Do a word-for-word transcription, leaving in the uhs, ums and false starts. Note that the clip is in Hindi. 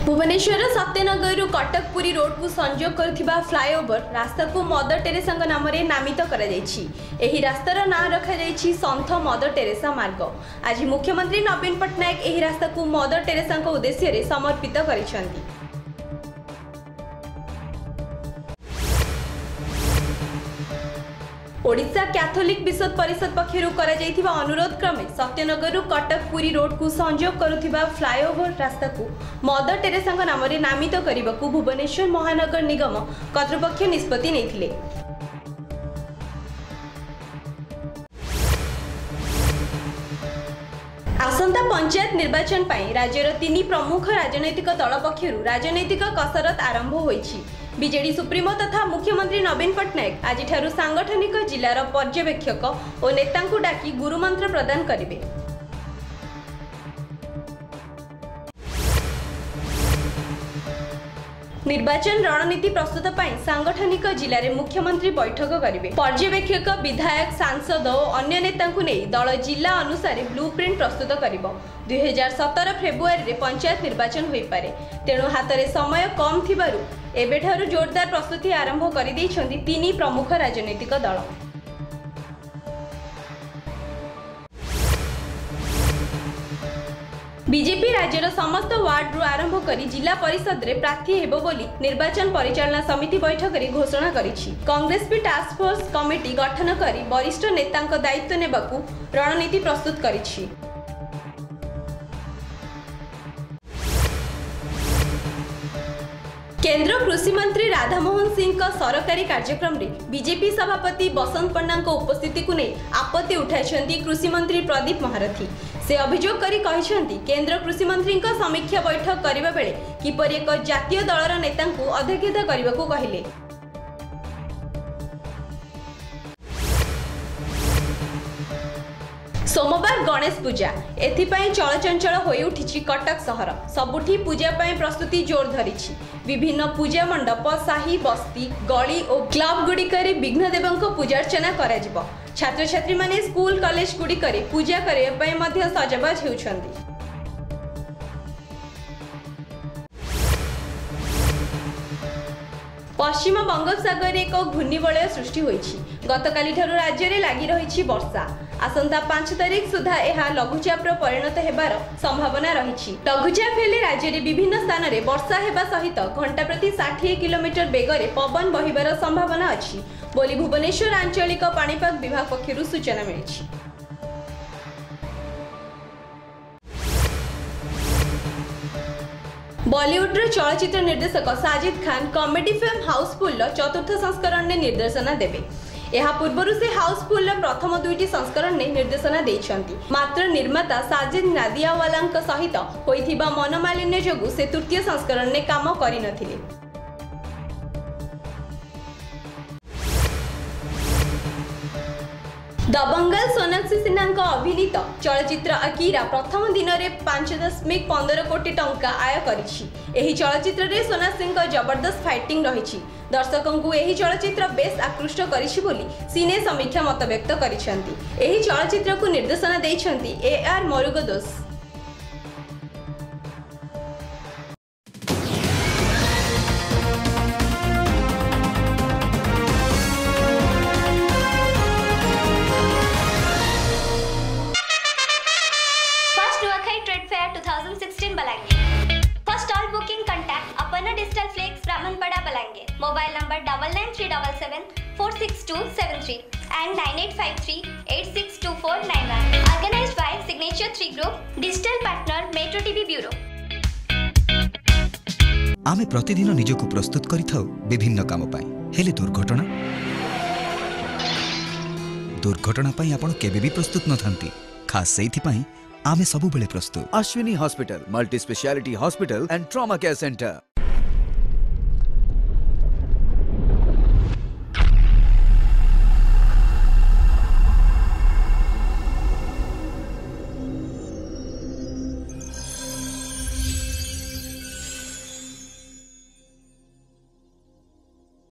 भुवनेश्वर सत्यनगर कटक पुरी रोड को संजोग करुथिबा फ्लाईओवर रास्ता को मदर टेरेसा नाम नामित करा जायछि। एही रास्तार नाम रखा जायछि संत मदर टेरेसा मार्ग। आज मुख्यमंत्री नवीन पट्टनायक एही रास्ता को मदर टेरेसा उद्देश्य रे समर्पित करिसेंति। ओडिशा कैथोलिक विश्व परिषद पक्षरु करा जायथिबा अनुरोध क्रमे सत्यनगर कटक पुरी रोड को संजोग करुथिबा फ्लाईओवर रास्ता को मदर टेरेसा नाम नामित करने भुवनेश्वर महानगर निगम कर्तृपक्ष निष्पत्ति नेथिले। आसंता पंचायत निर्वाचन पाई राज्यर तीन प्रमुख राजनैतिक दल पक्षरु राजनैतिक कसरत आरंभ होईछि। बीजेडी सुप्रीमो तथा मुख्यमंत्री नवीन पट्टनायक आज सांगठनिक जिलार पर्यवेक्षक और नेतांकु डाकी गुरुमंत्र प्रदान करिवे। निर्वाचन रणनीति प्रस्तुत पाई सांगठनिक जिले में मुख्यमंत्री बैठक करेंगे। पर्यवेक्षक विधायक सांसद और अन्य नेतांकु नहीं दल जिला अनुसार ब्लूप्रिंट प्रस्तुत करिबो। दुई हजार सतर फेब्रुआरी रे पंचायत निर्वाचन होई पारे, तेणु हाथ में समय कम थिबारु एबेठारु जोरदार प्रस्तुति आरंभ कर दैछन्ति तीन प्रमुख राजनैतिक दल। बीजेपी राज्यर समस्त वार्ड रु आरंभ करी जिला परिषद रे प्रार्थी हेबो बोली निर्वाचन परिचालना समिति बैठक रे घोषणा करिछि। कांग्रेस भी टास्क फोर्स कमिटी गठन करी वरिष्ठ नेतांक दायित्व नेबाकू रणनीति प्रस्तुत करिछि। केंद्र कृषि मंत्री राधामोहन सिंह का सरकारी कार्यक्रम रे बीजेपी सभापति बसंत पंडा उपस्थिति को नहीं आपत्ति उठाई कृषि मंत्री प्रदीप महारथी। से अभियोग करी कहिसेंति केंद्र कृषि मंत्री का समीक्षा बैठक करबा बेले किपरि एक जातीय दलर नेता को अध्यक्षता करबाकू कहिले। सोमवार गणेश पूजा एथिपाई चलचंचल होई उठिछि कटक सहर। सबुठी पूजा पाई प्रस्तुति जोर धरिछि। विभिन्न पूजा मंडप साही बस्ती गली और क्लब गुड़िकरे विघ्नदेवंक पूजार्चना करा जिवो। छात्र छात्री माने स्कूल कॉलेज गुड़िकरे पूजा करबा पाई मध्य सजबाज हेउछन्ति। पश्चिम बंगोपसागर एक घूर्णिवलय सृष्टि होईछि। गतकाली ठारू राज्य में लगी रही वर्षा। आसंता पांच तारीख सुधा यह लघुचाप परिणत होबार संभावना रही। लघुचाप हेले राज्य में विभिन्न स्थान में वर्षा हेबा सहित घंटा प्रति षाठी किलोमीटर बेगर पवन बहिबार संभावना अछि बोली भुवनेश्वर आंचलिक पाणीपाग विभाग पक्षरु सूचना मिली। बॉलीवुड चलचित्र निर्देशक Sajid Khan comedy film Housefull चतुर्थ संस्करण ने निर्देशना देवे। यह पूर्व से हाउसफुल प्रथम दुईटी संस्करण ने निर्देशना देइछन्ति। मात्र निर्माता साजिद नादियावाला सहित होइथिबा मनोमालिन्य जोगु से तृतीय संस्करण ने काम करि नथिले। दबंगल सोनाक्षी सिन्हा अभिनीत चलचित्र अकीरा प्रथम दिन में पांच दशमिक पंदर कोटी टंका आय करिछि। एही चलचित्र रे सोनाक्षी जबरदस्त फाइटिंग रही। दर्शकों को एही चलचित्र बेस आकृष्ट करिछि बोली सिने समीक्षा मत व्यक्त करिसेंति। एही चलचित्र को निर्देशना देइछन्ति A R Murugadoss. twenty sixteen बलांगे। First all booking contact Aparna digital flex Brahmanpada बलांगे। Mobile number double nine three double seven four six two seven three and nine eight five three eight six two four nine one. Organised by signature three group digital partner metro TV bureau. आमे प्रतिदिन निजको प्रस्तुत करिथाउ विभिन्न काम पाई। हेले दुर्घटना दुर्घटना पाई आपण केबे भी प्रस्तुत न थांती। खास सेइथि पाई आमे सबु बेले प्रस्तुत। Ashwini hospital multi speciality hospital and trauma care centre.